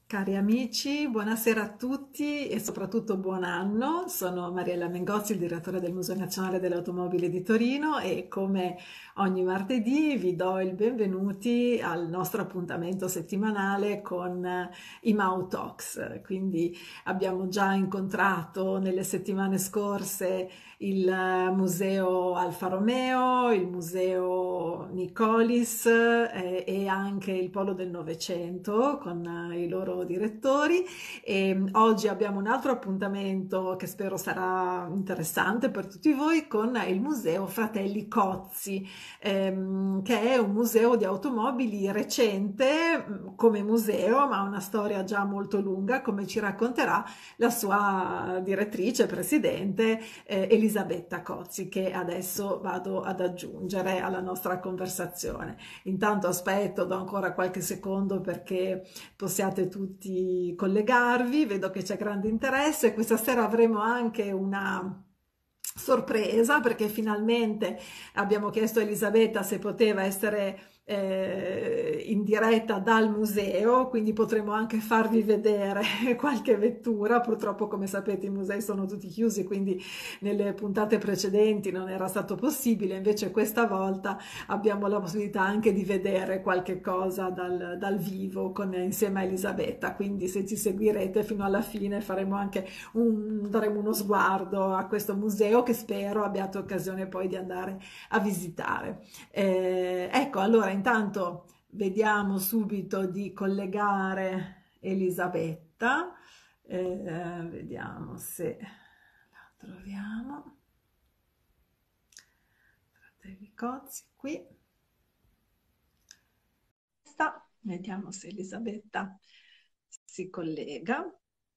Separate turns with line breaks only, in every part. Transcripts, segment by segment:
Cari amici, buonasera a tutti e soprattutto buon anno. Sono Mariella Mengozzi, il direttore del Museo Nazionale delle Automobili di Torino e come ogni martedì vi do il benvenuti al nostro appuntamento settimanale con i Mau Talks. Quindi abbiamo già incontrato nelle settimane scorse il Museo Alfa Romeo, il Museo Nicolis e anche il Polo del Novecento con i loro direttori e oggi abbiamo un altro appuntamento che spero sarà interessante per tutti voi con il Museo Fratelli Cozzi, che è un museo di automobili recente come museo, ma ha una storia già molto lunga, come ci racconterà la sua direttrice, presidente Elisabetta Cozzi, che adesso vado ad aggiungere alla nostra conversazione. Intanto aspetto, do ancora qualche secondo perché possiate tutti collegarvi, vedo che c'è grande interesse. Questa sera avremo anche una sorpresa perché finalmente abbiamo chiesto a Elisabetta se poteva essere in diretta dal museo, quindi potremo anche farvi vedere qualche vettura. Purtroppo, come sapete, i musei sono tutti chiusi, quindi nelle puntate precedenti non era stato possibile, invece questa volta abbiamo la possibilità anche di vedere qualche cosa dal vivo insieme a Elisabetta, quindi se ci seguirete fino alla fine faremo anche daremo uno sguardo a questo museo che spero abbiate occasione poi di andare a visitare. Ecco, allora intanto vediamo subito di collegare Elisabetta, vediamo se la troviamo. Fratelli Cozzi qui. Vediamo se Elisabetta si collega,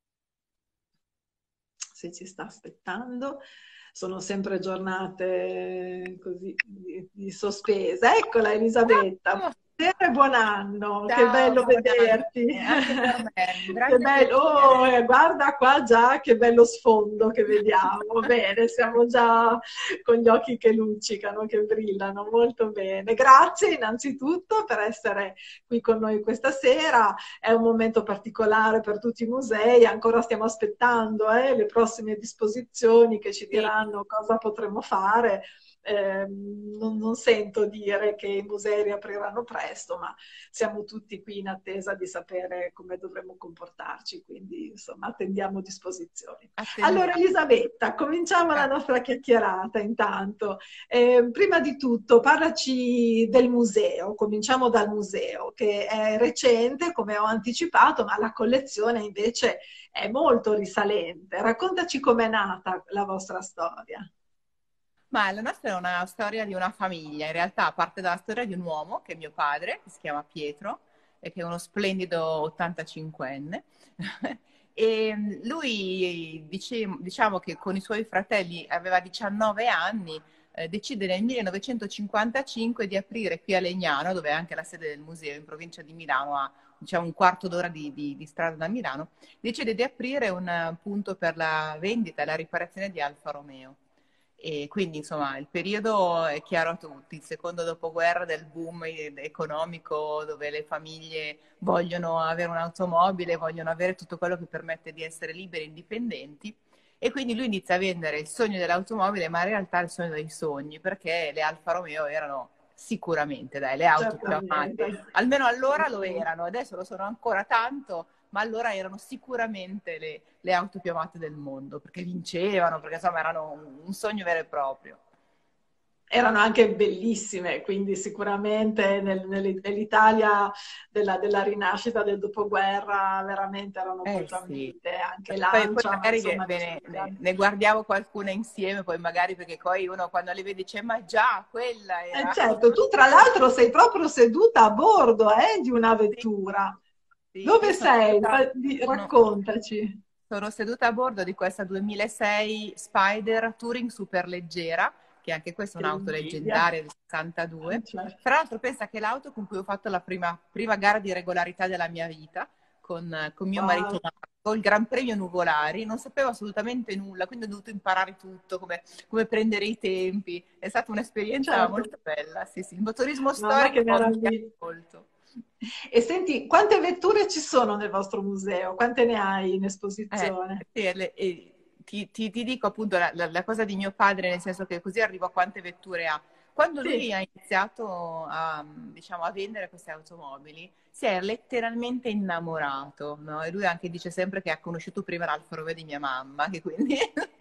se ci sta aspettando. Sono sempre giornate così di sospesa. Eccola Elisabetta.
Oh,
Buonasera e buon anno, che
ciao,
bello
buon
vederti.
anno, anche per me, un
Che
grande
bello, oh,
piacere.
guarda qua già che bello sfondo che vediamo. Bene, siamo già con gli occhi che luccicano, che brillano, molto bene. Grazie innanzitutto per essere qui con noi questa sera. È un momento particolare per tutti i musei, ancora stiamo aspettando le prossime disposizioni che ci
Sì,
diranno cosa potremo fare. Non sento dire che i musei riapriranno presto, ma siamo tutti qui in attesa di sapere come dovremo comportarci, quindi insomma attendiamo disposizioni. Allora
attendiamo.
Elisabetta, cominciamo la
Eh,
nostra chiacchierata intanto. Prima di tutto parlaci del museo, cominciamo dal museo che è recente come ho anticipato, ma la collezione invece è molto risalente. Raccontaci com'è nata la vostra storia.
Ma la nostra è una storia di una famiglia, in realtà parte dalla storia di un uomo, che è mio padre, che si chiama Pietro, e che è uno splendido 85enne. E lui, diciamo che con i suoi fratelli aveva 19 anni, decide nel 1955 di aprire qui a Legnano, dove è anche la sede del museo, in provincia di Milano, a diciamo un quarto d'ora di strada da Milano, decide di aprire un punto per la vendita e la riparazione di Alfa Romeo. E quindi, insomma, il periodo è chiaro a tutti, il secondo dopoguerra del boom economico dove le famiglie vogliono avere un'automobile, vogliono avere tutto quello che permette di essere liberi e indipendenti. E quindi lui inizia a vendere il sogno dell'automobile, ma in realtà il sogno dei sogni, perché le Alfa Romeo erano sicuramente, dai, le auto più
Certamente,
amate. Almeno allora lo
certamente.
erano, adesso lo sono ancora tanto, ma allora erano sicuramente le auto più amate del mondo, perché vincevano, perché insomma erano un sogno vero e proprio.
Erano anche bellissime, quindi sicuramente nell'Italia della rinascita del dopoguerra veramente erano
Eh
molto
sì.
ambite, anche
Poi
Lancia, ma
magari
insomma diciamo che
ne guardiamo qualcuna insieme, poi magari perché poi uno quando le vede dice ma già, quella era.
certo, tu tra l'altro sei proprio seduta a bordo di una
Sì,
vettura.
sì, io
Dove sei?
sono,
Raccontaci.
sono seduta a bordo di questa 2006 Spider Touring superleggera, che anche questa è
Che
un'auto
invidia.
leggendaria del 62.
Certo.
Tra l'altro pensa che è l'auto con cui ho fatto la prima gara di regolarità della mia vita, con mio marito
Wow.
Marco, il Gran Premio Nuvolari, non sapevo assolutamente nulla, quindi ho dovuto imparare tutto, come prendere i tempi. È stata un'esperienza
Certo.
molto bella, sì, sì. Il motorismo
Mamma che
storico mi piace
meraviglia.
molto.
E senti, quante vetture ci sono nel vostro museo? Quante ne hai in esposizione?
Sì, ti dico appunto la cosa di mio padre, nel senso che così arrivo a quante vetture ha. Quando lui
Sì.
ha iniziato a, diciamo, a vendere queste automobili, si è letteralmente innamorato, no? E lui anche dice sempre che ha conosciuto prima l'Alfa Romeo di mia mamma, che quindi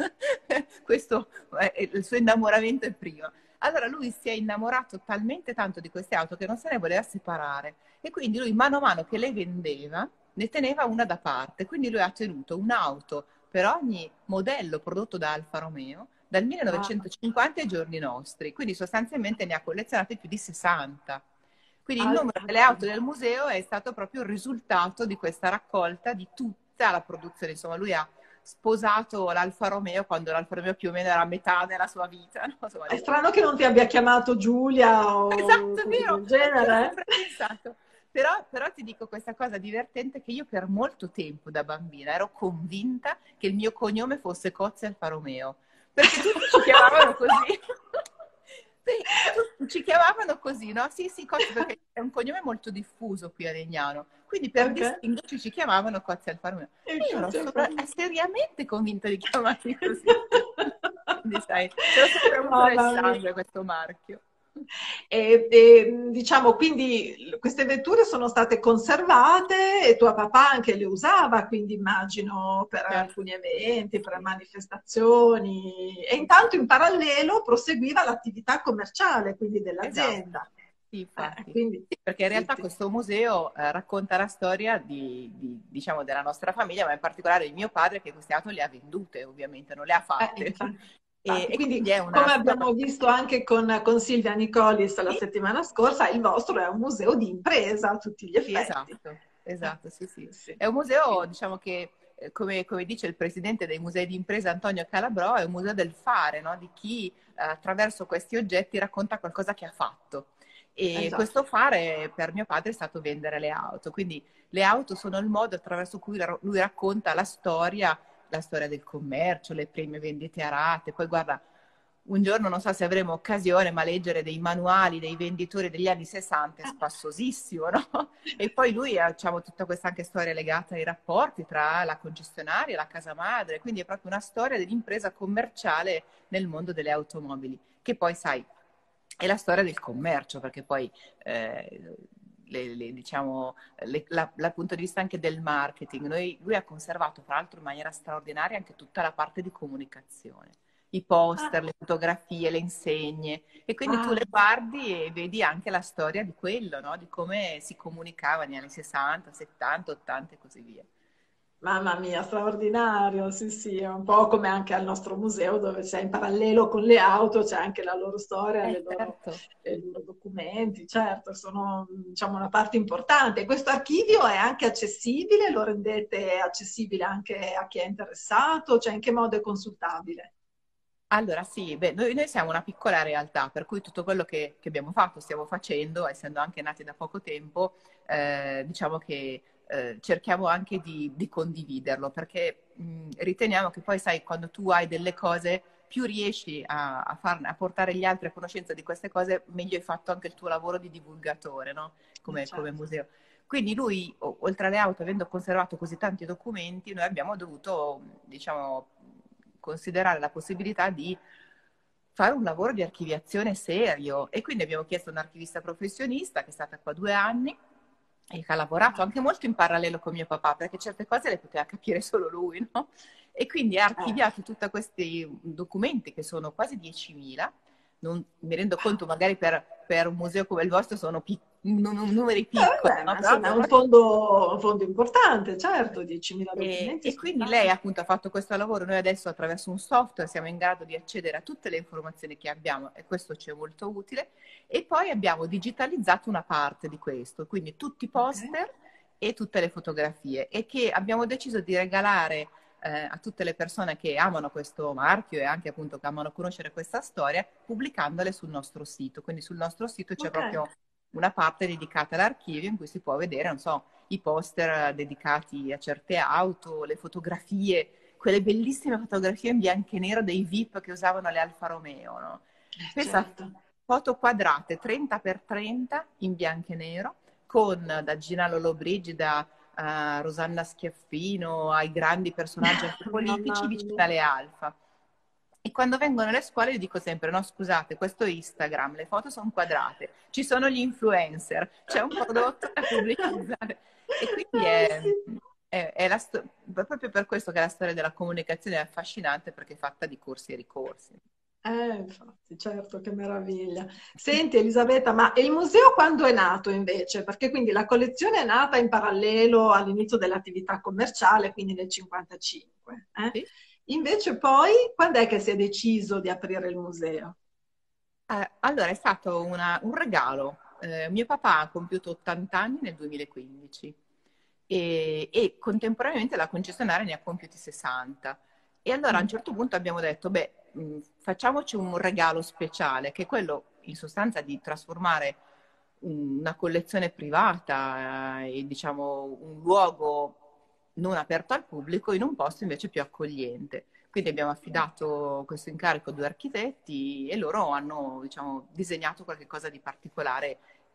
questo il suo innamoramento è prima. Allora lui si è innamorato talmente tanto di queste auto che non se ne voleva separare. E quindi lui, mano a mano che le vendeva, ne teneva una da parte. Quindi lui ha tenuto un'auto per ogni modello prodotto da Alfa Romeo dal
Ah,
1950 ai giorni nostri. Quindi sostanzialmente ne ha collezionate più di 60. Quindi il numero delle auto
altro.
del museo è stato proprio il risultato di questa raccolta di tutta la produzione. Insomma, lui ha sposato l'Alfa Romeo quando l'Alfa Romeo più o meno era a metà della sua vita. No? Insomma,
È strano che non ti abbia chiamato Giulia o
esatto, è
cose
vero,
del
anch'io ho
genere.
sempre pensato. Però ti dico questa cosa divertente che io per molto tempo da bambina ero convinta che il mio cognome fosse Cozzi Alfa Romeo, perché tutti ci chiamavano così. Sì, tutti ci chiamavano così, no? Sì, sì, Cozzi, perché è un cognome molto diffuso qui a Legnano. Quindi per
Ok?
distinguerci ci chiamavano Cozzi Alfa Romeo.
Il
E io ero
cazzo è fatto.
seriamente convinta di chiamarmi così. Quindi sai, ce l'ho sempre avuto nel
Mamma mia.
sangue questo marchio.
Diciamo, quindi queste vetture sono state conservate e tuo papà anche le usava, quindi immagino per
Certo,
alcuni eventi, per
sì,
manifestazioni. E intanto in parallelo proseguiva l'attività commerciale, quindi
esatto,
dell'azienda.
sì, infatti.
Quindi,
Sì, perché in
sì,
realtà
sì.
questo museo racconta la storia diciamo, della nostra famiglia, ma in particolare di mio padre, che queste auto le ha vendute, ovviamente, non le ha fatte.
Infatti,
E,
infatti.
e
Quindi,
quindi è una
come
storia...
abbiamo visto anche con Silvia Nicolis la
Sì,
settimana scorsa, il vostro è un museo di impresa a tutti gli
sì,
effetti.
esatto, sì, sì.
Sì.
È un museo, diciamo che, come dice il presidente dei musei di impresa Antonio Calabrò, è un museo del fare, no? Di chi attraverso questi oggetti racconta qualcosa che ha fatto. E
Già.
questo fare per mio padre è stato vendere le auto. Quindi le auto sono il modo attraverso cui lui racconta la storia del commercio, le prime vendite a rate. Poi guarda, un giorno non so se avremo occasione, ma leggere dei manuali dei venditori degli anni 60 è spassosissimo, no? E poi lui ha, diciamo, tutta questa anche storia legata ai rapporti tra la concessionaria e la casa madre, quindi è proprio una storia dell'impresa commerciale nel mondo delle automobili, che poi, sai, è la storia del commercio, perché poi diciamo, dal punto di vista anche del marketing, lui ha conservato, tra l'altro in maniera straordinaria, anche tutta la parte di comunicazione, i
Ah,
poster, le fotografie, le insegne, e quindi tu
ah,
le guardi e vedi anche la storia di quello, no? Di come si comunicava negli anni 60, 70, 80 e così via.
mamma mia, straordinario, sì, sì, è un po' come anche al nostro museo dove c'è in parallelo con le auto, c'è anche la loro storia,
Certo.
i loro documenti, certo, sono diciamo una parte importante. Questo archivio è anche accessibile, lo rendete accessibile anche a chi è interessato, cioè in che modo è consultabile?
Allora, sì, beh, noi siamo una piccola realtà, per cui tutto quello che abbiamo fatto, stiamo facendo, essendo anche nati da poco tempo, diciamo che cerchiamo anche di condividerlo, perché riteniamo che poi, sai, quando tu hai delle cose, più riesci a portare gli altri a conoscenza di queste cose, meglio hai fatto anche il tuo lavoro di divulgatore, no? Come
Certo.
museo. Quindi lui, oltre alle auto, avendo conservato così tanti documenti, noi abbiamo dovuto, diciamo, considerare la possibilità di fare un lavoro di archiviazione serio e quindi abbiamo chiesto a un archivista professionista che è stata qua 2 anni e che ha lavorato anche molto in parallelo con mio papà perché certe cose le poteva capire solo lui, no? E quindi ha
Eh.
archiviato tutti questi documenti che sono quasi 10.000. Non, mi rendo conto magari per un museo come il vostro sono numeri piccoli,
Vabbè,
no?
ma
Però
insomma è
per
un fondo importante, certo, 10.000 documenti
e
sono
quindi lei
tanti.
appunto ha fatto questo lavoro, noi adesso attraverso un software siamo in grado di accedere a tutte le informazioni che abbiamo e questo ci è molto utile e poi abbiamo digitalizzato una parte di questo, quindi tutti i
Ok.
poster e tutte le fotografie e che abbiamo deciso di regalare a tutte le persone che amano questo marchio e anche appunto che amano conoscere questa storia, pubblicandole sul nostro sito. Quindi sul nostro sito c'è
Ok.
proprio una parte dedicata all'archivio in cui si può vedere, non so, i poster dedicati a certe auto, le fotografie, quelle bellissime fotografie in bianco e nero dei VIP che usavano le Alfa Romeo, no? Pensa,
Certo.
foto quadrate 30 x 30 in bianco e nero, con da Gina Lollobrigida a Rosanna Schiaffino ai grandi personaggi anche politici
Mamma
vicino
mia.
alle alfa. E quando vengono alle scuole io dico sempre, no scusate, questo è Instagram, le foto sono quadrate, ci sono gli influencer, c'è un prodotto da pubblicizzare. E quindi
Sì.
proprio per questo che la storia della comunicazione è affascinante, perché è fatta di corsi e ricorsi.
Infatti, certo, che meraviglia. Senti Elisabetta, ma il museo quando è nato invece? Perché quindi la collezione è nata in parallelo all'inizio dell'attività commerciale, quindi nel 55.
Sì?
Invece poi, quando è che si è deciso di aprire il museo?
Allora, è stato un regalo. Mio papà ha compiuto 80 anni nel 2015 e contemporaneamente la concessionaria ne ha compiuti 60. E allora a un
Mm.
certo punto abbiamo detto, beh, facciamoci un regalo speciale, che è quello in sostanza di trasformare una collezione privata e diciamo un luogo non aperto al pubblico in un posto invece più accogliente. Quindi abbiamo affidato questo incarico a due architetti e loro hanno, diciamo, disegnato qualcosa di particolare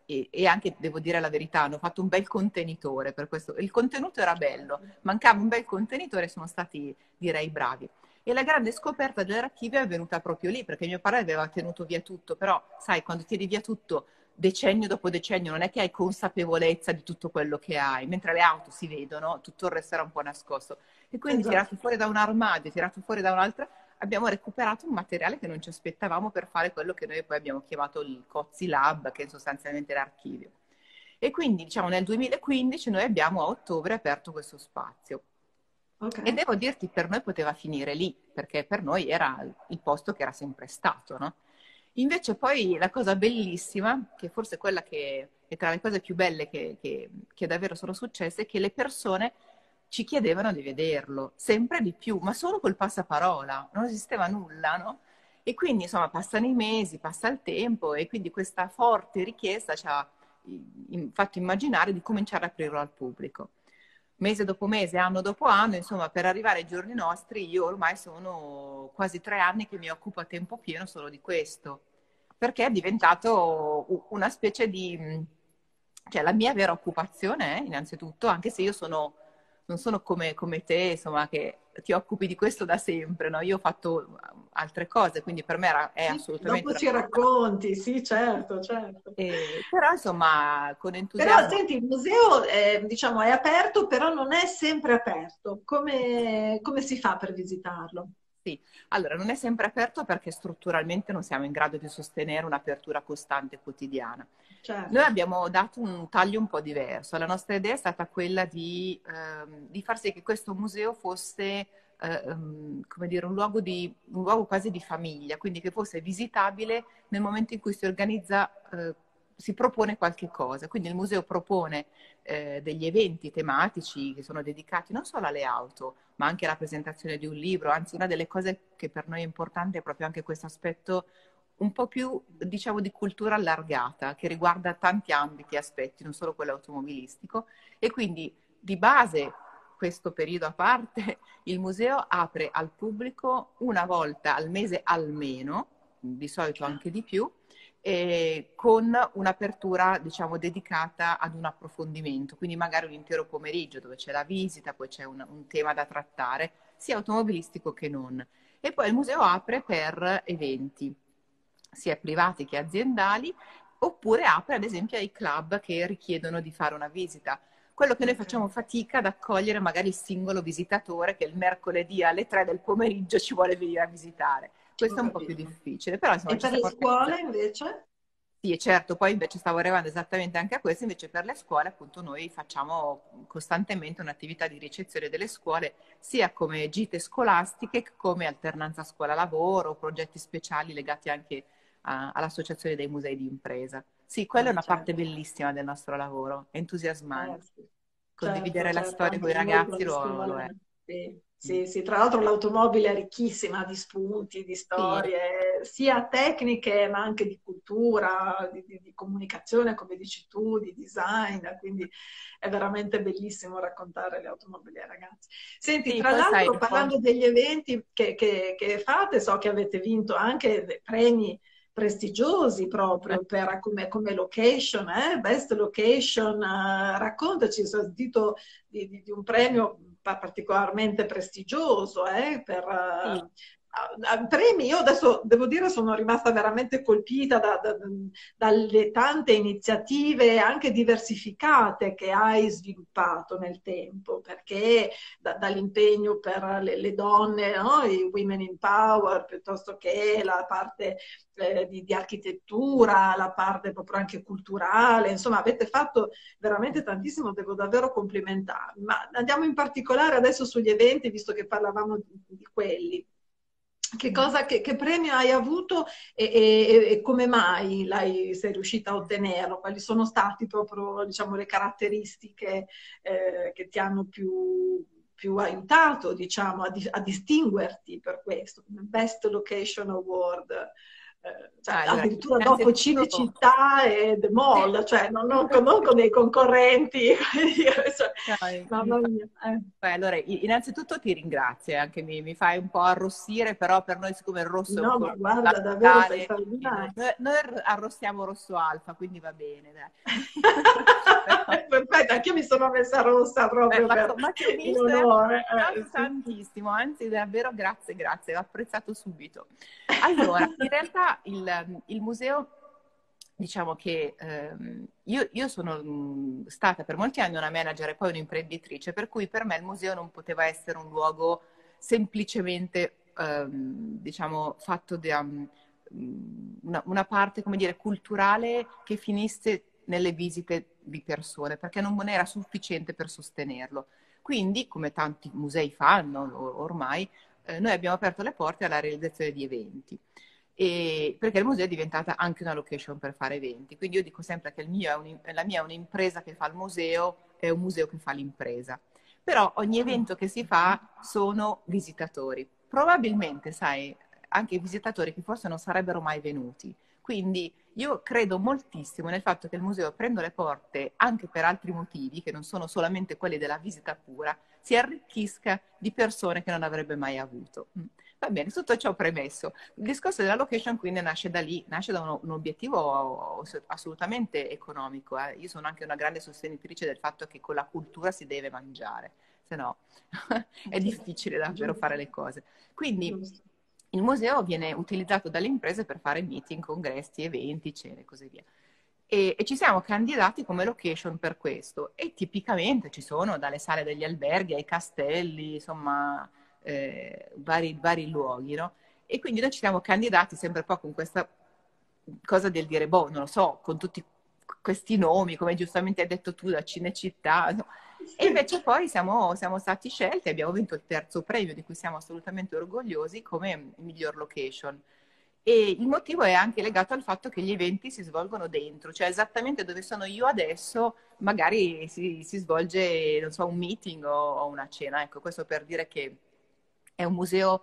e anche, devo dire la verità, hanno fatto un bel contenitore per questo. Il contenuto era bello, mancava un bel contenitore, sono stati, direi, bravi. E la grande scoperta dell'archivio è venuta proprio lì, perché mio padre aveva tenuto via tutto, però sai, quando tieni via tutto decennio dopo decennio, non è che hai consapevolezza di tutto quello che hai, mentre le auto si vedono, tutto il resto era un po' nascosto. E quindi
Già.
tirato fuori da un armadio, tirato fuori da un'altra, abbiamo recuperato un materiale che non ci aspettavamo per fare quello che noi poi abbiamo chiamato il Cozzi Lab, che è sostanzialmente l'archivio. E quindi, diciamo, nel 2015 noi abbiamo a ottobre aperto questo spazio.
Ok.
E devo dirti, per noi poteva finire lì, perché per noi era il posto che era sempre stato, no? Invece poi la cosa bellissima, che forse è quella che è tra le cose più belle che davvero sono successe, è che le persone ci chiedevano di vederlo, sempre di più, ma solo col passaparola, non esisteva nulla, no? E quindi insomma passano i mesi, passa il tempo e quindi questa forte richiesta ci ha fatto immaginare di cominciare a aprirlo al pubblico. Mese dopo mese, anno dopo anno, insomma, per arrivare ai giorni nostri, io ormai sono quasi 3 anni che mi occupo a tempo pieno solo di questo, perché è diventato una specie di, cioè la mia vera occupazione, innanzitutto, anche se io non sono come te, insomma, che ti occupi di questo da sempre, no? Io ho fatto altre cose, quindi per me è
Sì,
assolutamente
dopo
una
ci racconti, sì, certo, certo.
però insomma con
Però
entusiasmo.
senti, il museo diciamo, è aperto, però non è sempre aperto. Come si fa per visitarlo?
Sì, allora non è sempre aperto perché strutturalmente non siamo in grado di sostenere un'apertura costante quotidiana. Noi
Certo.
abbiamo dato un taglio un po' diverso. La nostra idea è stata quella di far sì che questo museo fosse, come dire, un luogo quasi di famiglia, quindi che fosse visitabile nel momento in cui si organizza, si propone qualche cosa. Quindi il museo propone degli eventi tematici che sono dedicati non solo alle auto, ma anche alla presentazione di un libro. Anzi, una delle cose che per noi è importante è proprio anche questo aspetto un po' più, diciamo, di cultura allargata, che riguarda tanti ambiti e aspetti, non solo quello automobilistico. E quindi, di base, questo periodo a parte, il museo apre al pubblico una volta al mese almeno, di solito anche di più, con un'apertura, diciamo, dedicata ad un approfondimento, quindi magari un intero pomeriggio dove c'è la visita, poi c'è un tema da trattare, sia automobilistico che non. E poi il museo apre per eventi, sia privati che aziendali, oppure apre ad esempio ai club che richiedono di fare una visita. Quello che noi
Ok,
facciamo fatica ad accogliere magari il singolo visitatore che il mercoledì alle 3 del pomeriggio ci vuole venire a visitare.
ho
Questo è un po' più
capito.
difficile, però insomma
E
ci
per le
stiamo
scuole
organizzando.
invece?
Sì, e certo, poi invece stavo arrivando esattamente anche a questo, invece per le scuole appunto noi facciamo costantemente un'attività di ricezione delle scuole, sia come gite scolastiche che come alternanza scuola-lavoro, progetti speciali legati anche all'Associazione dei Musei di Impresa. Sì, quella è una parte
Certo.
bellissima del nostro lavoro, è entusiasmante.
Sì. Certo,
Condividere la
certo,
storia con
anche
i
noi con
ragazzi
le
lo è.
scuole. Sì,
Mm.
sì, sì. Tra l'altro l'automobile è ricchissima di spunti, di
Sì,
storie, sia tecniche ma anche di cultura, di comunicazione, come dici tu, di design, quindi è veramente bellissimo raccontare le automobili ai ragazzi. Senti,
sì,
tra
poi sai
l'altro
un po'.
parlando degli eventi che fate, so che avete vinto anche dei premi prestigiosi proprio come location, Best Location. Raccontaci, ho sentito di un premio particolarmente prestigioso, per
Sì.
premi. Io adesso devo dire sono rimasta veramente colpita dalle tante iniziative anche diversificate che hai sviluppato nel tempo, perché dall'impegno per le donne, no? I Women in Power, piuttosto che la parte di architettura, la parte proprio anche culturale, insomma avete fatto veramente tantissimo, devo davvero complimentarmi. Ma andiamo in particolare adesso sugli eventi, visto che parlavamo di quelli. Che premio hai avuto e come mai sei riuscita a ottenerlo? Quali sono stati proprio, diciamo, le caratteristiche che ti hanno più aiutato, diciamo, a distinguerti per questo? Best Location Award, cioè,
Allora,
addirittura dopo
innanzitutto,
Cinecittà e The
sì.
Mall, cioè non conosco dei concorrenti, cioè,
No,
mamma mia.
beh, allora, innanzitutto ti ringrazio, anche mi fai un po' arrossire, però per noi siccome il rosso è un
No, ma
colore
guarda, davvero sei
fondamentale,
straordinario.
noi arrossiamo rosso alfa, quindi va bene, dai. Però,
Perfetto, anch'io mi sono messa rossa proprio
ma ti ho
in
visto e ho
onore.
apprezzato
Sì, sì.
tantissimo, anzi davvero grazie, grazie, l'ho apprezzato subito. Allora, in realtà il museo, diciamo che io sono stata per molti anni una manager e poi un'imprenditrice, per cui per me il museo non poteva essere un luogo semplicemente, diciamo, fatto da una parte, come dire, culturale che finisse nelle visite di persone, perché non era sufficiente per sostenerlo. Quindi, come tanti musei fanno ormai, noi abbiamo aperto le porte alla realizzazione di eventi. Perché il museo è diventata anche una location per fare eventi. Quindi io dico sempre che la mia è un'impresa che fa il museo, è un museo che fa l'impresa. Però ogni evento che si fa sono visitatori. Probabilmente, sai, anche visitatori che forse non sarebbero mai venuti. Quindi io credo moltissimo nel fatto che il museo, aprendo le porte anche per altri motivi, che non sono solamente quelli della visita pura, si arricchisca di persone che non avrebbe mai avuto. Va bene, tutto ciò premesso. Il discorso della location quindi nasce da lì, nasce da un obiettivo assolutamente economico. Io sono anche una grande sostenitrice del fatto che con la cultura si deve mangiare, se no è
Sì,
difficile davvero fare
giusto,
le cose. Quindi
giusto.
il museo viene utilizzato dalle imprese per fare meeting, congressi, eventi, cene e così via. E ci siamo candidati come location per questo. E tipicamente ci sono dalle sale degli alberghi ai castelli, insomma, vari luoghi, no? E quindi noi ci siamo candidati sempre un po' con questa cosa del dire, boh, non lo so, con tutti questi nomi, come giustamente hai detto tu, da Cinecittà, no? E
Sì.
invece poi siamo stati scelti, abbiamo vinto il terzo premio, di cui siamo assolutamente orgogliosi, come miglior location. E il motivo è anche legato al fatto che gli eventi si svolgono dentro, cioè esattamente dove sono io adesso, magari si svolge, non so, un meeting o una cena. Ecco, questo per dire che è un museo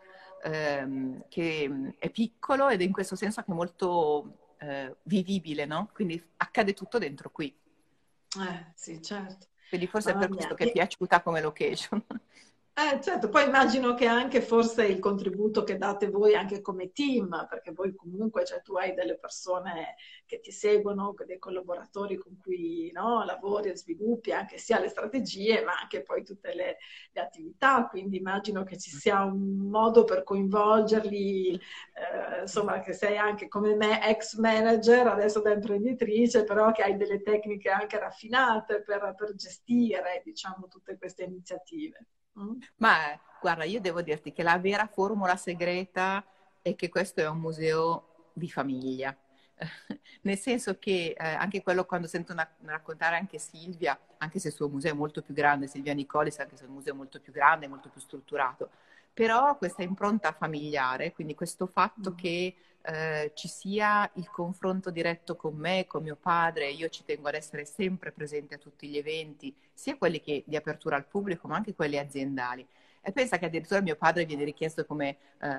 che è piccolo ed è in questo senso anche molto vivibile, no? Quindi accade tutto dentro qui.
Sì, certo.
Quindi forse è
Mamma
per questo
mia.
che è piaciuta come location.
Certo, poi immagino che anche forse il contributo che date voi anche come team, perché voi comunque, cioè, tu hai delle persone che ti seguono, dei collaboratori con cui, no, lavori e sviluppi anche sia le strategie, ma anche poi tutte le attività, quindi immagino che ci sia un modo per coinvolgerli, insomma, che sei anche come me ex manager, adesso da imprenditrice, però che hai delle tecniche anche raffinate per gestire, diciamo, tutte queste iniziative. Mm?
Ma guarda, io devo dirti che la vera formula segreta è che questo è un museo di famiglia. Nel senso che anche quello quando sento raccontare anche Silvia, anche se il suo museo è molto più grande, Silvia Nicolis, anche se il museo è molto più grande, molto più strutturato, però questa impronta familiare, quindi questo fatto
Mm.
che ci sia il confronto diretto con me, con mio padre, io ci tengo ad essere sempre presente a tutti gli eventi, sia quelli di apertura al pubblico, ma anche quelli aziendali. E pensa che addirittura mio padre viene richiesto come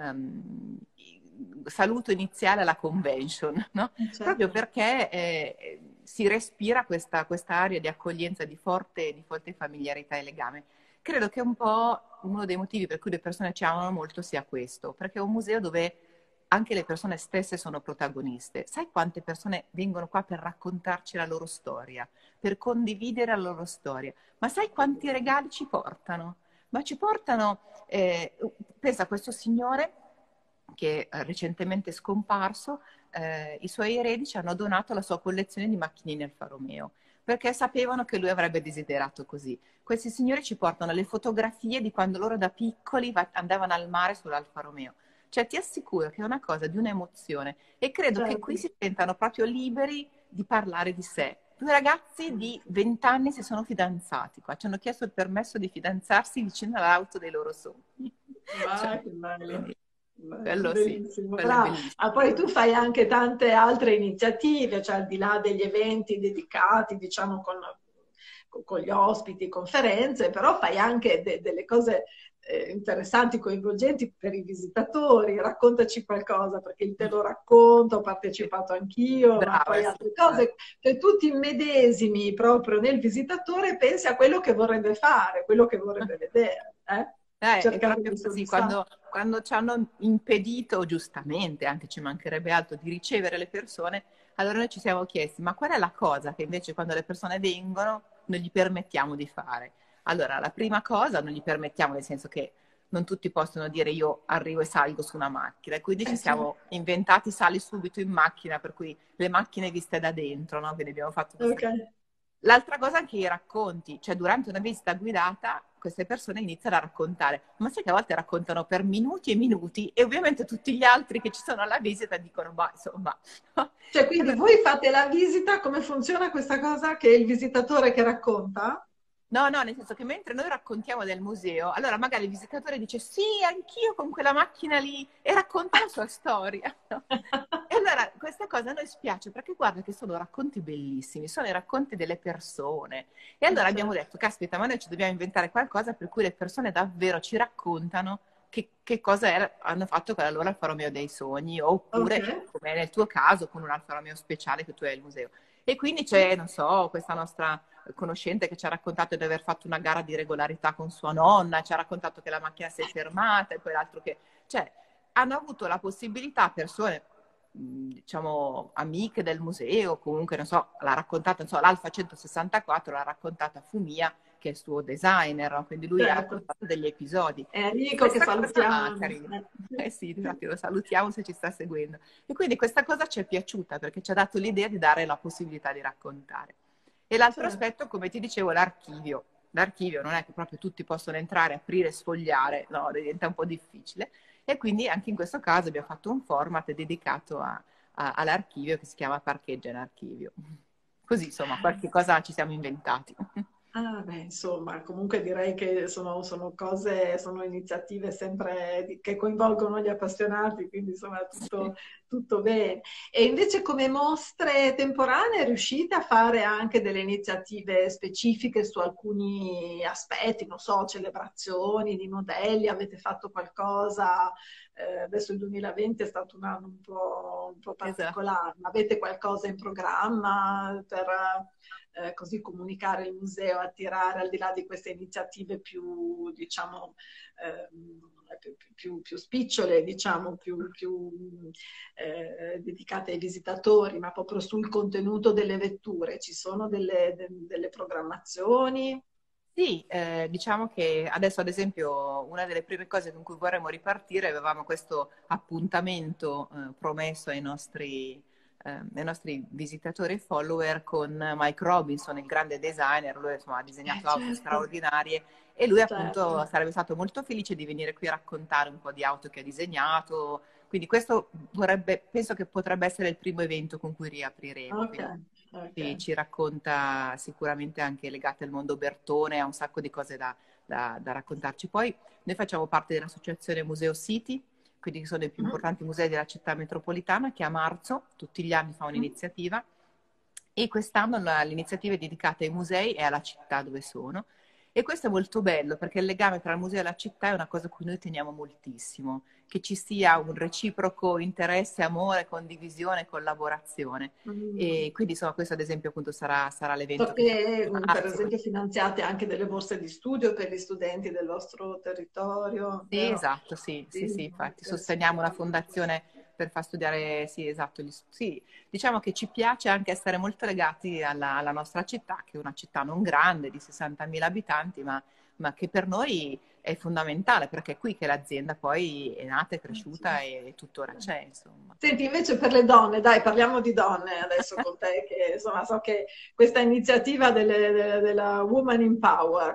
saluto iniziale alla convention, no? Proprio
Certo.
perché si respira questa area di accoglienza, di forte familiarità e legame. Credo che un po' uno dei motivi per cui le persone ci amano molto sia questo, perché è un museo dove anche le persone stesse sono protagoniste. Sai quante persone vengono qua per raccontarci la loro storia, per condividere la loro storia? Ma sai quanti regali ci portano? Ma ci portano, pensa a questo signore che recentemente è scomparso, i suoi eredi ci hanno donato la sua collezione di macchinine Alfa Romeo, perché sapevano che lui avrebbe desiderato così. Questi signori ci portano le fotografie di quando loro da piccoli andavano al mare sull'Alfa Romeo. Cioè ti assicuro che è una cosa di un'emozione e credo che qui
certo.
si sentano proprio liberi di parlare di sé. Due ragazzi di 20 anni si sono fidanzati qua, ci hanno chiesto il permesso di fidanzarsi vicino all'auto dei loro sogni. Cioè,
Ma che bello,
quindi,
bello,
quello sì,
bellissimo,
quello è
bravo.
bellissimo.
Ah, poi tu fai anche tante altre iniziative, cioè al di là degli eventi dedicati, diciamo, con gli ospiti, conferenze, però fai anche delle cose interessanti, coinvolgenti per i visitatori. Raccontaci qualcosa, perché il te lo racconto, ho partecipato anch'io, ma
Brava,
poi
sì.
altre cose, che tu ti immedesimi proprio nel visitatore e pensi a quello che vorrebbe fare, quello che vorrebbe vedere,
È
cercare
proprio
di
così,
soddisfare.
quando ci hanno impedito, giustamente, anche ci mancherebbe altro, di ricevere le persone, allora noi ci siamo chiesti, ma qual è la cosa che invece quando le persone vengono non gli permettiamo di fare? Allora, la prima cosa non gli permettiamo, nel senso che non tutti possono dire io arrivo e salgo su una macchina, e quindi ci
Certo.
siamo inventati sali subito in macchina, per cui le macchine viste da dentro, no? Quindi abbiamo fatto questa.
Ok.
L'altra cosa è anche i racconti, cioè durante una visita guidata queste persone iniziano a raccontare, ma sai che a volte raccontano per minuti e minuti e ovviamente tutti gli altri che ci sono alla visita dicono, bah, insomma.
Cioè, quindi voi fate la visita, come funziona questa cosa? Che è il visitatore che racconta?
No, no, nel senso che mentre noi raccontiamo del museo, allora magari il visitatore dice sì, anch'io con quella macchina lì e racconta la sua storia. No? E allora questa cosa a noi spiace perché guarda che sono racconti bellissimi, sono i racconti delle persone. E allora abbiamo
Certo.
detto, caspita, ma noi ci dobbiamo inventare qualcosa per cui le persone davvero ci raccontano che cosa hanno fatto con la loro Alfa Romeo dei sogni,
Ok.
oppure, come nel tuo caso, con un Alfa Romeo speciale che tu hai al museo. E quindi c'è, non so, questa nostra conoscente che ci ha raccontato di aver fatto una gara di regolarità con sua nonna, ci ha raccontato che la macchina si è fermata e poi l'altro che. Cioè, hanno avuto la possibilità, persone, diciamo, amiche del museo, comunque, non so, l'ha raccontata, non so, l'Alfa 164 l'ha raccontata Fumia, che è il suo designer, no? Quindi lui ha
Certo.
raccontato degli episodi.
È
E
Enrico che
questa cosa,
salutiamo.
carina. Eh sì, infatti lo salutiamo se ci sta seguendo. E quindi questa cosa ci è piaciuta perché ci ha dato l'idea di dare la possibilità di raccontare. E l'altro
Certo.
aspetto, come ti dicevo, l'archivio. L'archivio non è che proprio tutti possono entrare, aprire e sfogliare, no, diventa un po' difficile. E quindi anche in questo caso abbiamo fatto un format dedicato all'archivio che si chiama Parcheggia in Archivio. Così, insomma, qualche cosa ci siamo inventati.
Ah, beh, insomma, comunque direi che sono cose, sono iniziative sempre che coinvolgono gli appassionati, quindi insomma
Sì.
tutto bene. E invece come mostre temporanee riuscite a fare anche delle iniziative specifiche su alcuni aspetti, non so, celebrazioni di modelli, avete fatto qualcosa? Adesso il 2020 è stato un anno un po'
Esatto.
particolare, ma avete qualcosa in programma per così comunicare il museo, attirare al di là di queste iniziative più, diciamo, più spicciole, diciamo, più dedicate ai visitatori, ma proprio sul contenuto delle vetture. Ci sono delle programmazioni?
Sì, diciamo che adesso ad esempio una delle prime cose con cui vorremmo ripartire, avevamo questo appuntamento promesso ai nostri visitatori e follower con Mike Robinson, il grande designer, lui insomma, ha disegnato auto
Certo,
straordinarie e lui
certo.
appunto sarebbe stato molto felice di venire qui a raccontare un po' di auto che ha disegnato, quindi questo penso che potrebbe essere il primo evento con cui riapriremo.
Ok,
Quindi
ok.
ci racconta sicuramente anche legate al mondo Bertone, ha un sacco di cose da raccontarci. Poi noi facciamo parte dell'associazione Museo City, quindi che sono i più
Mhm.
importanti musei della città metropolitana, che a marzo tutti gli anni fa
Mhm.
un'iniziativa e quest'anno l'iniziativa è dedicata ai musei e alla città dove sono. E questo è molto bello perché il legame tra il museo e la città è una cosa a cui noi teniamo moltissimo, che ci sia un reciproco interesse, amore, condivisione, collaborazione.
Mm.
E quindi insomma questo ad esempio appunto sarà
So
l'evento che faremo
che,
a
per
marzo.
esempio, finanziate anche delle borse di studio per gli studenti del vostro territorio,
Sì,
vero?
esatto, sì, sì,
Sì,
sì, infatti
interessante.
sosteniamo una fondazione per far studiare, sì, esatto, sì, diciamo che ci piace anche essere molto legati alla nostra città, che è una città non grande, di 60.000 abitanti, ma che per noi è fondamentale, perché è qui che l'azienda poi è nata, è cresciuta e tuttora c'è, insomma.
Senti, invece per le donne, dai, parliamo di donne adesso con te, che insomma so che questa iniziativa della Woman in Power,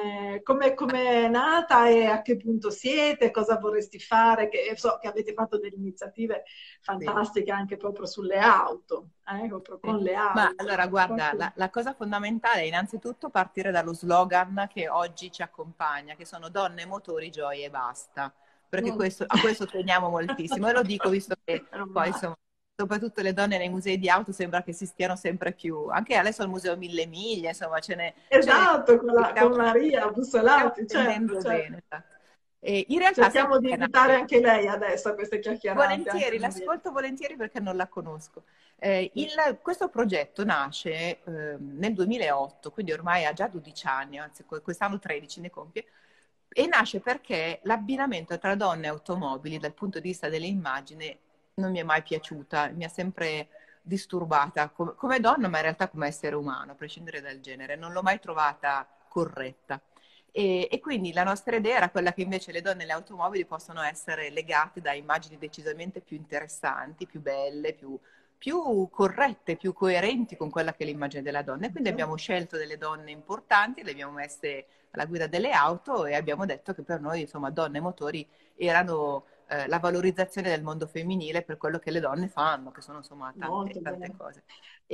come è nata e a che punto siete, cosa vorresti fare, che so che avete fatto delle iniziative
Sì.
fantastiche anche proprio sulle auto, proprio
Sì.
con le
Ma
auto.
allora, guarda, la cosa fondamentale è innanzitutto partire dallo slogan che oggi ci accompagna, che sono donne, motori, gioia e basta, perché
Mm.
a questo teniamo moltissimo e lo dico visto che
Meno
poi,
male.
insomma, soprattutto le donne nei musei di auto sembra che si stiano sempre più, anche adesso al Museo Mille Miglia, insomma,
Esatto,
stiamo,
con Maria
stiamo
Bussolati, certo,
attendendo
certo.
bene. Esatto. E in realtà, sai
Cerchiamo di
perché
invitare
nasce?
anche lei adesso a queste chiacchierate, anche
Volentieri,
Maria.
l'ascolto volentieri perché non la conosco. Questo progetto nasce nel 2008, quindi ormai ha già 12 anni, anzi quest'anno 13 ne compie, e nasce perché l'abbinamento tra donne e automobili dal punto di vista delle immagini non mi è mai piaciuta, mi ha sempre disturbata come donna, ma in realtà come essere umano, a prescindere dal genere, non l'ho mai trovata corretta. E quindi la nostra idea era quella che invece le donne e le automobili possono essere legate da immagini decisamente più interessanti, più belle, più corrette, più coerenti con quella che è l'immagine della donna. E quindi abbiamo scelto delle donne importanti, le abbiamo messe alla guida delle auto e abbiamo detto che per noi, insomma, donne e motori erano la valorizzazione del mondo femminile per quello che le donne fanno, che sono insomma tante,
Molto
tante
bene.
cose.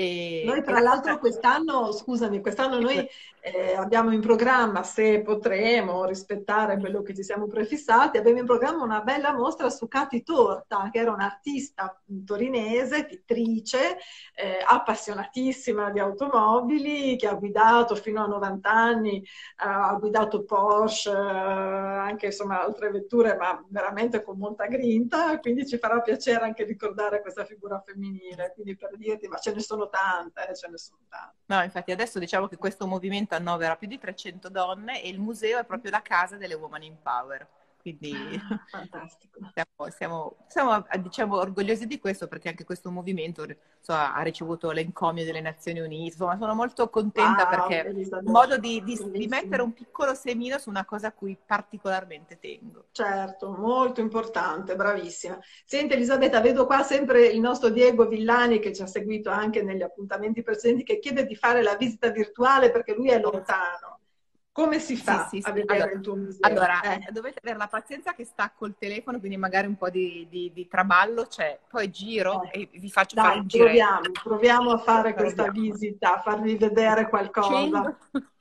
Noi
E
tra
la
l'altro
cosa...
quest'anno, scusami, quest'anno noi abbiamo in programma, se potremo rispettare quello che ci siamo prefissati, abbiamo in programma una bella mostra su Cati Torta, che era un'artista torinese, pittrice, appassionatissima di automobili, che ha guidato fino a 90 anni, ha guidato Porsche, anche insomma altre vetture, ma veramente con molta grinta, quindi ci farà piacere anche ricordare questa figura femminile, quindi per dirti, ma ce ne sono tante, ce ne sono tante.
No, infatti adesso diciamo che questo movimento annovera più di 300 donne e il museo è proprio la casa delle Women in Power. Quindi
Ah, fantastico.
siamo, diciamo, orgogliosi di questo perché anche questo movimento ha ricevuto l'encomio delle Nazioni Unite. Insomma, sono molto contenta
Wow,
perché è un
Elisabetta,
modo di mettere
bellissimo.
un piccolo semino su una cosa a cui particolarmente tengo.
Certo, molto importante, bravissima. Senti Elisabetta, vedo qua sempre il nostro Diego Villani che ci ha seguito anche negli appuntamenti precedenti, che chiede di fare la visita virtuale perché lui è lontano. Come si
Sì,
fa
sì,
a
sì.
vedere
Allora,
il tuo museo?
allora, dovete avere la pazienza che stacco il telefono, quindi magari un po' di traballo c'è. Poi giro e vi faccio fare
Dai,
un giretto.
proviamo a fare questa
Proviamo.
visita, a farvi vedere qualcosa.
Accendo.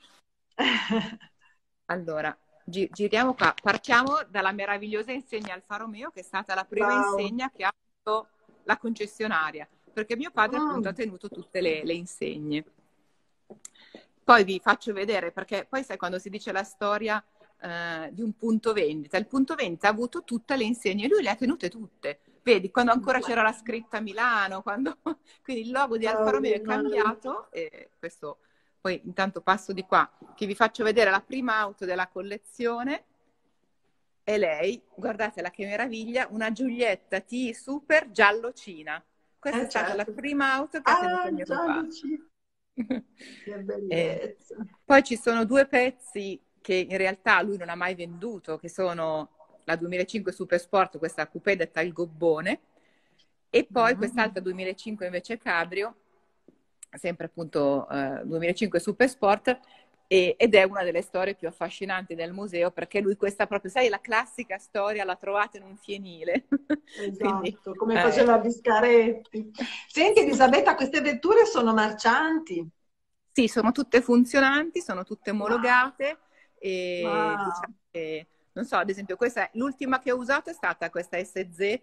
Allora, giriamo qua. Partiamo dalla meravigliosa insegna Alfa Romeo, che è stata la prima
Wow.
insegna che ha avuto la concessionaria, perché mio padre appunto ha
Mm,
tenuto tutte le insegne. Poi vi faccio vedere, perché poi sai quando si dice la storia di un punto vendita, il punto vendita ha avuto tutte le insegne, lui le ha tenute tutte. Vedi, quando ancora c'era la scritta Milano, quindi il logo di Alfa Romeo è
straordinario.
cambiato e questo poi intanto passo di qua, che vi faccio vedere la prima auto della collezione. E lei, guardatela che meraviglia, una Giulietta T Super giallocina. Questa è stata la
Certo.
prima auto che ha tenuto
Ah,
mio
già
papà.
Lucia, che
Eh,
bellezza.
Poi ci sono due pezzi che in realtà lui non ha mai venduto, che sono la 2005 Super Sport, questa coupé detta il gobbone, e poi
Mm.
quest'altra 2005 invece Cabrio, sempre appunto 2005 Super Sport, ed è una delle storie più affascinanti del museo perché lui questa proprio, sai, la classica storia la trovate in un fienile. Quindi
Esatto, come
eh,
faceva Biscaretti. Senti
sì.
Elisabetta, queste vetture sono marcianti.
Sì, sono tutte funzionanti, sono tutte
Wow,
omologate e
wow.
diciamo che, non so, ad esempio, l'ultima che ho usato è stata questa SZ,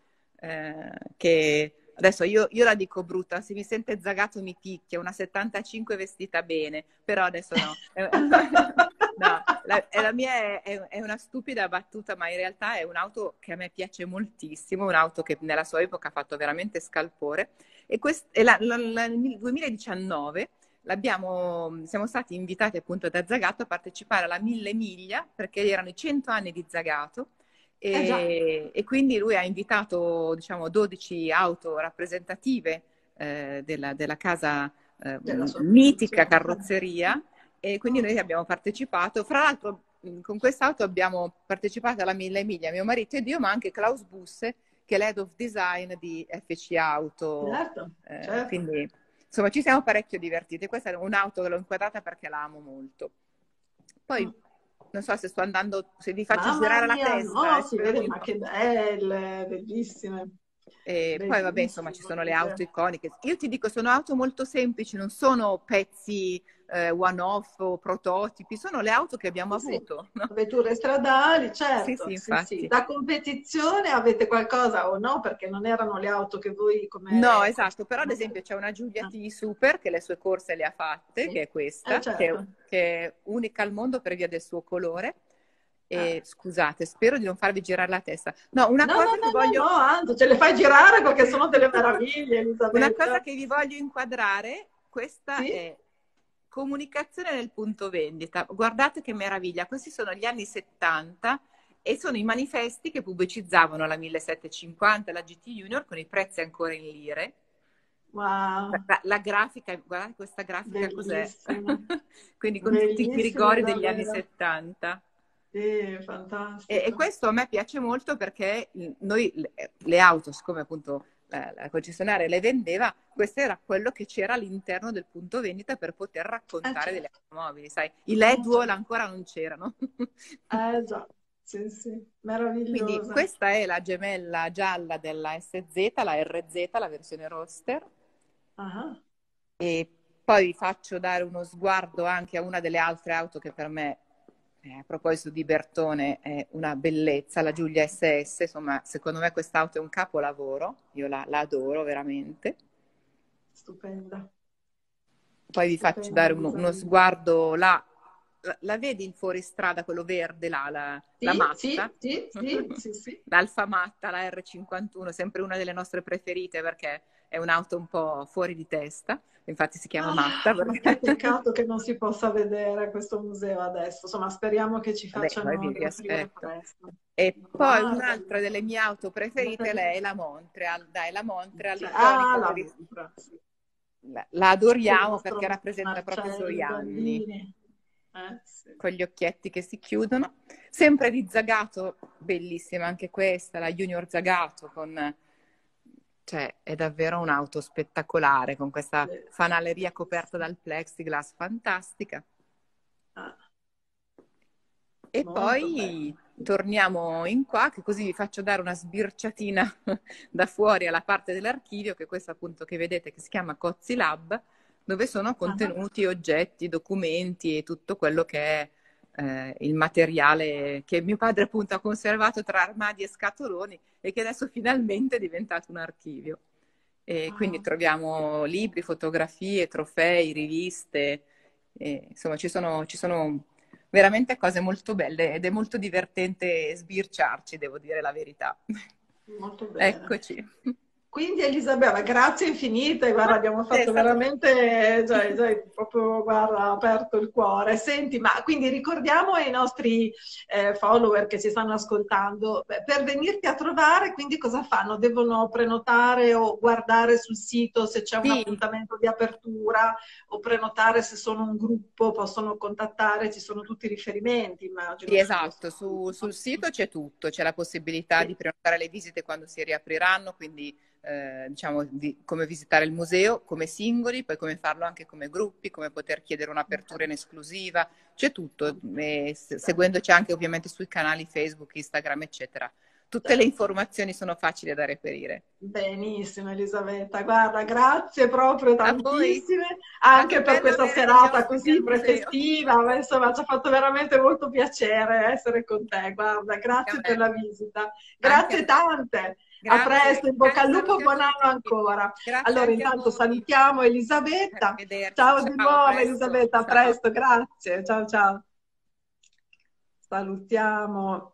che adesso io la dico brutta, se mi sente Zagato mi picchia, una 75 vestita bene, però adesso no. No, la mia è una stupida battuta, ma in realtà è un'auto che a me piace moltissimo, un'auto che nella sua epoca ha fatto veramente scalpore. Nel 2019 siamo stati invitati appunto da Zagato a partecipare alla Mille Miglia perché erano i 100 anni di Zagato
Eh già,
E quindi lui ha invitato, diciamo, 12 auto rappresentative della casa,
della sua
mitica
produzione.
carrozzeria, e quindi
Mm.
noi abbiamo partecipato. Fra l'altro, con quest'auto abbiamo partecipato alla Mille Miglia, mio marito ed io, ma anche Klaus Busse, che è l'head of design di FC Auto.
Certo, certo.
Quindi, insomma, ci siamo parecchio divertiti. Questa è un'auto che l'ho inquadrata perché la amo molto. Poi,
Mm.
non so se sto andando, se vi faccio
Mamma
girare la
mia,
testa,
no, si
spero
vede,
di
ma
no.
che belle, bellissime,
E poi vabbè, insomma, ci
bellissimo
sono le auto
museo.
iconiche. Io ti dico, sono auto molto semplici, non sono pezzi one-off o prototipi, sono le auto che abbiamo
Sì, sì,
avuto, no?
vetture stradali,
Sì,
certo,
sì,
sì, sì.
infatti.
Da competizione avete qualcosa o no? Perché non erano le auto che voi
No,
come
esatto, però ad esempio
concessionarie.
c'è una Giulia
Ah,
T Super che le sue corse le ha fatte,
sì,
che è questa,
certo.
che è unica al mondo per via del suo colore. E
Ah.
scusate, spero di non farvi girare la testa. No, una
No, no,
cosa che
no, no,
voglio,
no, anzi, ce le fai girare perché sono delle meraviglie,
una cosa
Elisabetta.
che vi voglio inquadrare, questa
Sì?
è comunicazione nel punto vendita. Guardate che meraviglia, questi sono gli anni 70 e sono i manifesti che pubblicizzavano la 1750, la GT Junior con i prezzi ancora in lire.
Wow,
La grafica, guardate questa grafica cos'è?
bellissimo,
Quindi con tutti i
bellissimo
rigori degli anni
davvero.
70.
Sì,
E
fantastico.
questo a me piace molto perché noi le auto, siccome appunto la concessionaria le vendeva, questo era quello che c'era all'interno del punto vendita per poter raccontare delle
Certo,
automobili, sai, i LED wall
certo.
ancora non c'erano.
Già, sì, sì,
Quindi
meravigliosa.
questa è la gemella gialla della SZ, la RZ, la versione roadster.
Ah,
E poi vi faccio dare uno sguardo anche a una delle altre auto che per me, a proposito di Bertone, è una bellezza, la Giulia SS. Insomma, secondo me quest'auto è un capolavoro, io la adoro veramente.
stupenda,
Poi vi faccio
stupenda
dare uno
Elisabetta.
sguardo là. La vedi in fuoristrada, quello verde là, la
Sì,
matta?
sì, sì, sì, sì, sì.
L'Alfa Matta, la R51, sempre una delle nostre preferite perché è un'auto un po' fuori di testa, infatti si chiama Matta
Ma che
perché...
peccato che non si possa vedere questo museo adesso. Insomma, speriamo che ci
Vabbè, poi
facciano
vi
riaprire
aspetto.
presto.
E poi
Guarda,
un'altra delle mie auto preferite, lei è la Montreal. Dai, la Montreal, iconica
la
per il...
Mopra, sì.
La
Il
adoriamo perché
nostro
rappresenta proprio i suoi
Marcello
anni,
Gallini. Sì.
con gli occhietti che si chiudono. Sempre di Zagato, bellissima anche questa, la Junior Zagato, cioè è davvero un'auto spettacolare, con questa fanaleria coperta
Bellissimo.
dal plexiglass, fantastica.
Ah,
E
molto bello.
poi torniamo in qua, che così vi faccio dare una sbirciatina da fuori alla parte dell'archivio, che è questa appunto che vedete che si chiama Cozzi Lab, dove sono
Ah,
contenuti oggetti, documenti e tutto quello che è il materiale che mio padre appunto ha conservato tra armadi e scatoloni e che adesso finalmente è diventato un archivio. E quindi
ah.
troviamo libri, fotografie, trofei, riviste, insomma ci sono veramente cose molto belle ed è molto divertente sbirciarci, devo dire la verità.
Molto bene.
Eccoci.
Quindi Elisabetta, grazie infinite, guarda, abbiamo
È
fatto
stato...
veramente, proprio, guarda, aperto il cuore. Senti, ma quindi ricordiamo ai nostri follower che ci stanno ascoltando, per venirti a trovare, quindi cosa fanno? Devono prenotare o guardare sul sito se c'è un
Sì,
appuntamento di apertura o prenotare se sono un gruppo, possono contattare, ci sono tutti i riferimenti,
sì,
immagino, sul
esatto,
vostro sito,
sul
no?
sito c'è tutto, c'è la possibilità
Sì,
di prenotare le visite quando si riapriranno, quindi diciamo come visitare il museo come singoli, poi come farlo anche come gruppi, come poter chiedere un'apertura in
ok.
esclusiva, c'è tutto, e
Certo.
seguendoci anche ovviamente sui canali Facebook, Instagram, eccetera. Tutte le
Certo.
informazioni sono facili da reperire.
Benissimo Elisabetta, guarda, grazie proprio
A voi, è
tantissime
stato
anche per
bello
questa
avere degli
serata
ospiti al
così
museo.
prefestiva, ma insomma ci ha fatto veramente molto piacere essere con te, guarda,
Anche a
grazie per
me,
la visita,
anche a
grazie
me.
tante, a
Grazie,
presto, in bocca
cari
al lupo,
saluti a
buon anno
tutti.
ancora.
Grazie
Allora
anche a
intanto
voi.
salutiamo Elisabetta,
Arrivederci,
ciao di
ciao, a
nuovo
presto.
Elisabetta, a
Ciao.
presto, grazie, ciao ciao. Salutiamo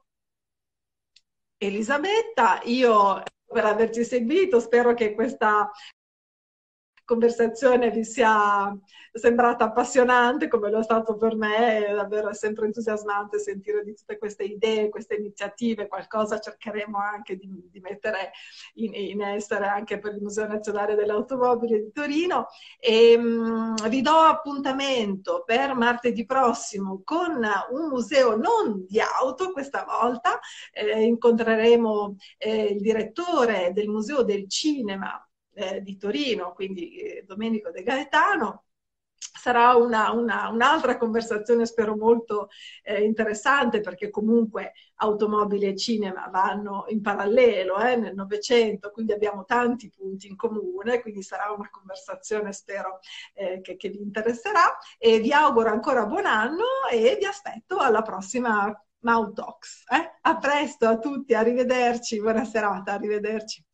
Elisabetta, io per averci seguito, spero che questa conversazione vi sia sembrata appassionante come lo è stato per me, è davvero sempre entusiasmante sentire di tutte queste idee, queste iniziative, qualcosa cercheremo anche di mettere in essere anche per il Museo Nazionale dell'Automobile di Torino e vi do appuntamento per martedì prossimo con un museo non di auto questa volta, incontreremo il direttore del Museo del Cinema di Torino, quindi Domenico De Gaetano. Sarà un'altra conversazione, spero molto interessante, perché comunque automobili e cinema vanno in parallelo nel Novecento, quindi abbiamo tanti punti in comune, quindi sarà una conversazione, spero, che vi interesserà. E vi auguro ancora buon anno e vi aspetto alla prossima Mau Talks. A presto a tutti, arrivederci, buona serata, arrivederci.